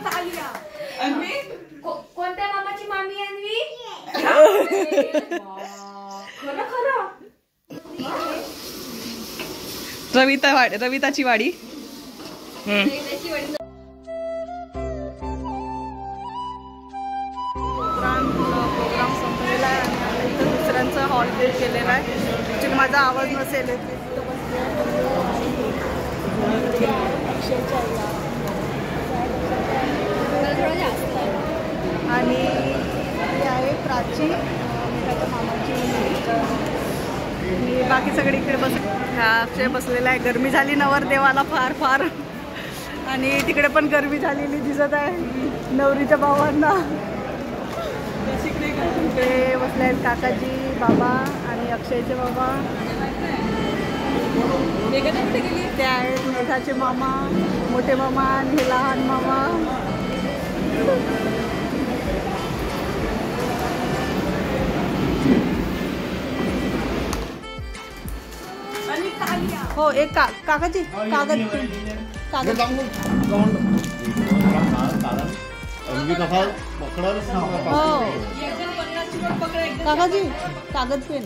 कोणत्या मामाची मामी अन्वी? खरं खरं रविताची वाडी. प्रोग्राम संपलेला आहे आणि इथं दुसऱ्यांचा हॉल क्रिएट केलेला आहे. ॲक्च्युली माझा आवाज नसेल येते. आणि ही आहे प्राची, त्याच्या मामाची मुलगी. बाकी सगळे इकडे अक्षय बसलेला आहे. गरमी झाली नवरदेवाला फार फार. आणि तिकडे पण गरमी झालेली दिसत आहे नवरीच्या भावांना. इकडे बसले आहेत काकाजी, बाबा आणि अक्षयचे बाबा. ते आहेत मेघाचे मामा, मोठे मामा आणि हे लहान मामा. हो एक काकाजी कागद काकाजी कागद पेन.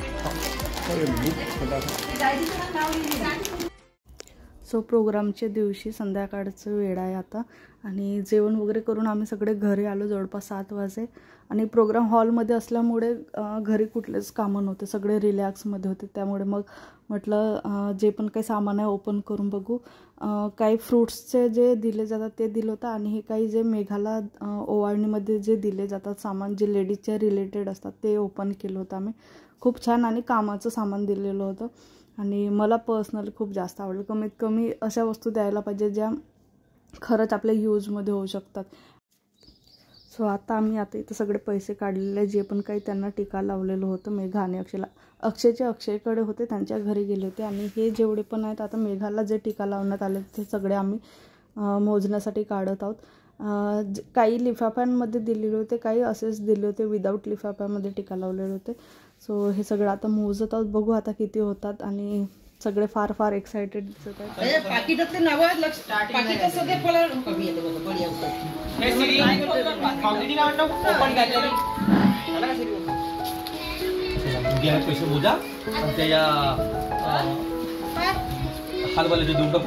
सो प्रोग्रामच्या दिवशी संध्याकाळचं वेळ आहे आता आणि जेवण वगैरे करून आम्ही सगळे घरी आलो जवळपास 7 वाजे. आणि प्रोग्राम हॉलमध्ये असल्यामुळे घरी कुठलेच कामं नव्हते, सगळे रिलॅक्समध्ये होते. त्यामुळे मग म्हटलं जे पण काही सामान आहे ओपन करून बघू. काही फ्रूट्सचे जे दिले जातात ते दिलं होतं आणि हे काही जे मेघाला ओवाळणीमध्ये जे दिले जातात सामान जे लेडीजच्या रिलेटेड असतात ते ओपन केलं होतं आम्ही. खूप छान आणि कामाचं सामान दिलेलं होतं आणि मला पर्सनली खूप जास्त आवडलं. कमीत कमी अशा वस्तू द्यायला पाहिजे ज्या खरंच आपल्या यूजमध्ये होऊ शकतात. सो आता आम्ही इथं सगळे पैसे काढलेले जे पण काही त्यांना टीका लावलेलं होतं मेघा आणि अक्षयकडे होते, त्यांच्या घरी गेले होते. आणि हे जेवढे पण आहेत आता मेघाला जे टीका लावण्यात आले ते सगळे आम्ही मोजण्यासाठी काढत आहोत. काही लिफाफ्यांमध्ये दिलेले होते, काही असेच दिले होते विदाऊट लिफाफ्यामध्ये टीका लावलेले होते. सो हे सगळं आता मोजत आहोत, बघू आता किती होतात. आणि सगळे फार फार एक्साइटेड दिसत आहेत. पाकिटातले नाव पाकिटात सगळे फळ कमी येते बघा बढिया पैसे मोजा आणि त्या हालवाल्याचे देऊन टाकू.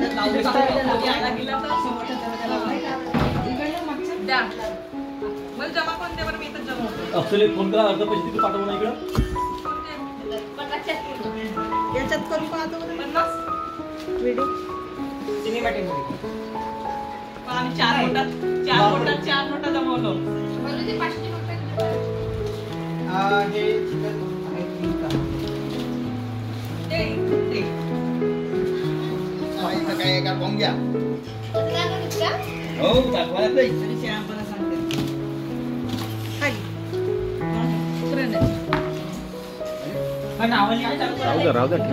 अक्षयला फोन करा, अर्ध पैसे तिथे पाठवू ना इकडं. याच्यात करून पाहतो 50 व्हिडिओ तिन्ही वाटेमध्ये आम्ही 4 नोटा जमवलो. ते 500 रुपये हे काय का बोंग्या हो दाखवायला पाहिजे. श्यामपणा सांगते नावाली काय चालू राहू दे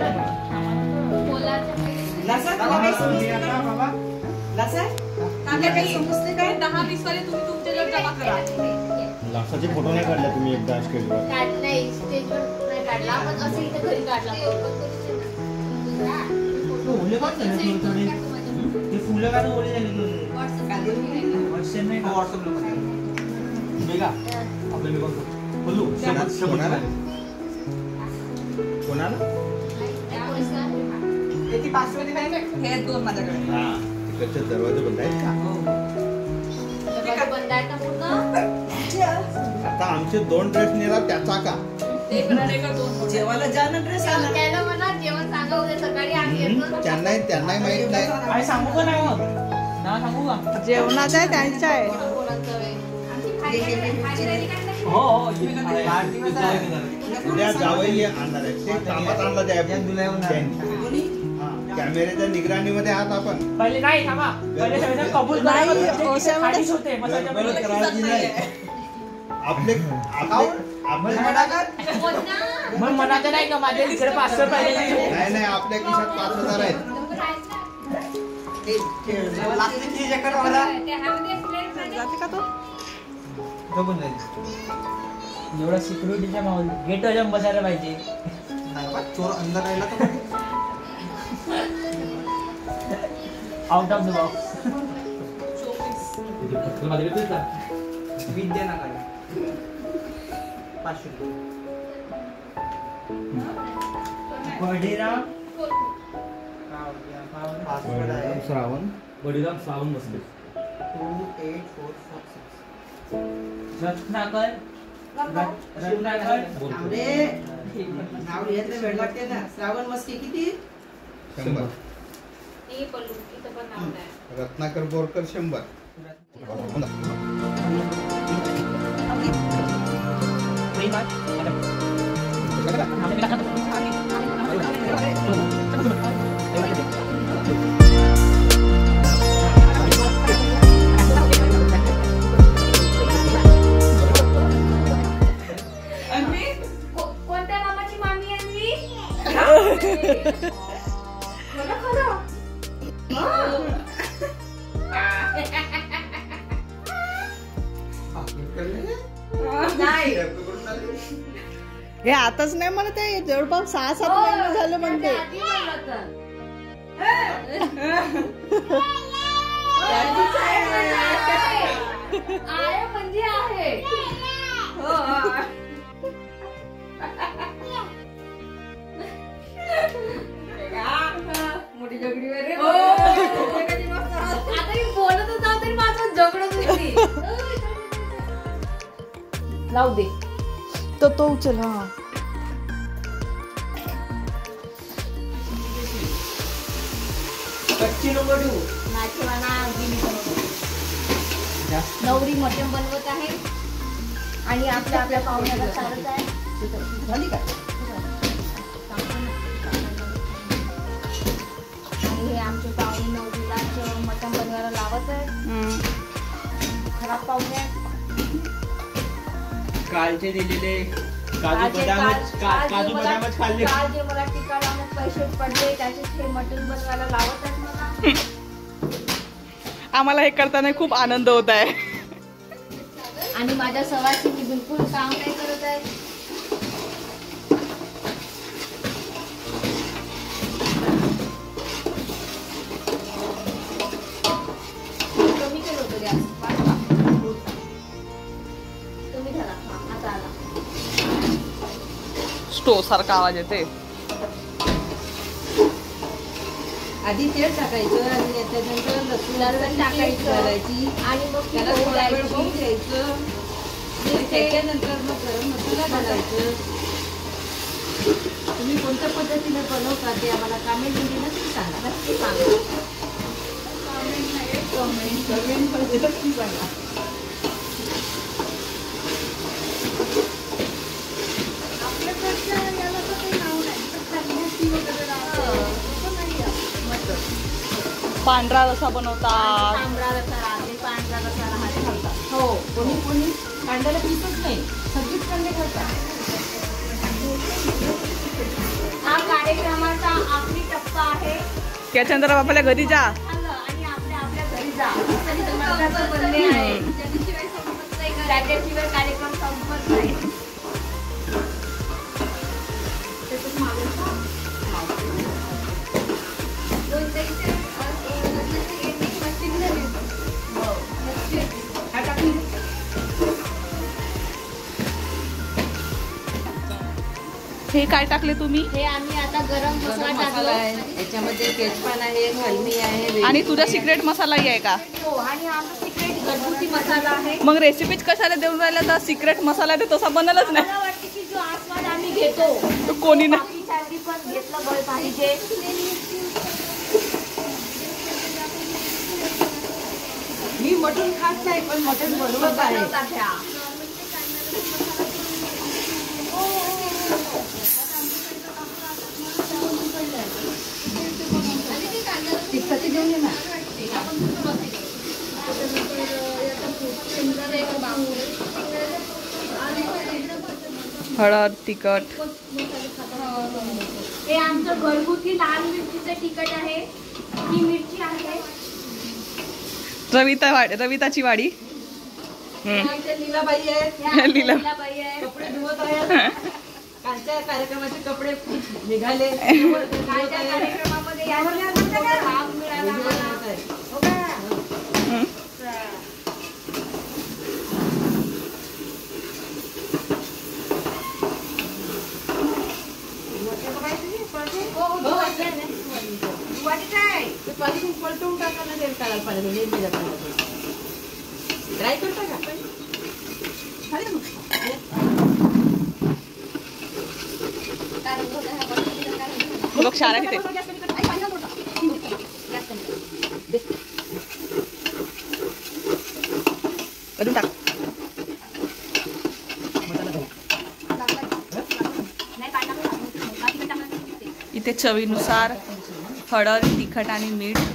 लसा बाबा लसा काका काही समजते काय 10-20 वाले तुम्ही तुमच्याकडे जमा करा. लासाचे फोटो नाही काढला तुम्ही एकदा स्टेजवर? काढलाय स्टेजवर नाही काढला पण असं इथे घरी काढला. फुलं का झाले थोडे ते फुलं का ओले झाले व्हॉट्सअप नाही व्हॉट्सअपला मेगा आपल्याला बघ बोलू कोणाला किती 500 मध्ये काय हे 2 माझ्याकडे. हां तिकडचे दरवाजे बंद आहेत का? हो दरवाजा बंद आहे का पूर्ण? आता आमचे 2 ड्रेस नेला त्याचा का ते करायला का 2 जेवायला जाना ड्रेस आला त्याला मला जेवण सांगा उद्या सकाळी आम्ही येतो. त्यांनाही माहित नाही काय सांगू का नाही मग ना सांगू का जेवणाचं आहे त्यांचं आहे. हो हो उद्या जावई आणणार आहे ते कामात आणलं द्या कॅमेऱ्याच्या निगराणीमध्ये आहात आपण. पहिले नाही थांबा पहिले सगळं कबूल नाही होते आपले मग मनाचं नाही का माझ्या इकडे 500 पाहिजे. नाही आपल्या खिशात 5000 आहेत. जाते का तो एवढा सिक्युरिटीच्या माहोल गेट वर बसायला पाहिजे. चोर अंदर राहिला तर आउट ऑफ द बॉक्स माझ्याकडे देत जा. विद्या नका 500 रुपये. बडीराम पासवर्ड आहे श्रावण बडीराम श्रावण बसले 28446 रत्नाकर थांबरे नाव लिहायचं वेळ लागते ना. श्रावण मस्के किती? 100. हे पल्लू इथं पण नाव नाही. रत्नाकर बोरकर 100. कोणत्या मामाची मामी आहे मी? खरं खरं नाही. हे आताच नाही मला ते जवळपास 6-7 महिने झालं म्हणते. आधी म्हणलं तर. आहे म्हणजे आहे. मोठी झगडी वगैरे आता मी बोलतच जाऊ तरी माझं झगडत होती. लावू दे तो उचल. हा कच्ची नको देऊ. नाचवाना नवरी मटण बनवत आहे आणि आपल्या पाहुण्याला चालत आहे. झाली का? आणि हे आमचे पाहुणे नवरीला मटण बनवायला लावत आहे. खराब पाहुणे आहेत. कालचे दिलेले काल काजू बदामच खाल्ले. जे मला टिका लावण्यात पैसे पडले त्याचे हे मटण बनवायला लावत आहेत मला. आम्हाला हे करताना खूप आनंद होत आहे. आणि माझ्या सवासी मी बिलकुल काम नाही करत आहे. कमी केलं होतं गॅस. कमी झाला. आता आला. स्टो सारखा आवाज येते. आधी तेल टाकायचं आणि त्याच्यानंतर लसूण टाकायची घालायची आणि मग ती त्याला पोळी थोडा वेळ द्यायची. होऊन द्यायचं. त्याच्यानंतर मग गरम मसाला घालायचं. तुम्ही कोणत्या पद्धतीने बनवता ते आम्हाला कमेंटमध्ये नक्की सांगा. नक्की सांगा. कमेंटमध्ये नक्की सांगा. पांढरा रसा बनवतात. तांबडा रस्सा राहते, पांढरा रस्सा राहते. हो कोणी कोणी कांद्याला पिसच नाही सगळीच कांदे घालतात. हा कार्यक्रमाचा आखरी टप्पा आहे. त्याच्यानंतर आपल्या घरी जा. आणि आपल्या घरी जा. मटणाचं बनले आहे. त्याच्याशिवाय कार्यक्रम संपत नाही. त्याच्यात मागून हे काय टाकले तुम्ही? हे आम्ही आता गरम मसाला मसाला टाकला आहे याच्यामध्ये तेजपान आहे कलमी आहे आणि तुझा सिक्रेट मसालाही आहे का? हो. आणि आमचा सिक्रेट घरगुती मसाला आहे. मग रेसिपीज कशाला देऊन राहिला? तर सिक्रेट मसाला ते तसा बनलच नाही. मला वाटते की जो आस्वाद आम्ही घेतो तो कोणी नाही. बाकीच्यांनी पण घेतलं पाहिजे. मी मटण खात नाही पण मटण बनवत आहे. बनवतात ह्या. तिखट देऊन ये ना. हळद, तिखट. हे आमचं घरगुती लाल मिरचीचं तिखट आहे. ही मिरची आहे. रविताची वाडी. इथे लीलाबाई आहेत. ह्या लीला- लीलाबाई आहे. कपडे धुवत आहेत. कालच्या कार्यक्रमाचे कपडे निघाले. कालच्या कार्यक्रमामध्ये याचा भाग मिळाला आम्हाला. हो का? ना तेल काढायला पाहिजे म्हणजे ट्राय करता का बघ शाळा किती अजून टाक. इथे चवीनुसार हळद, तिखट आणि मीठ.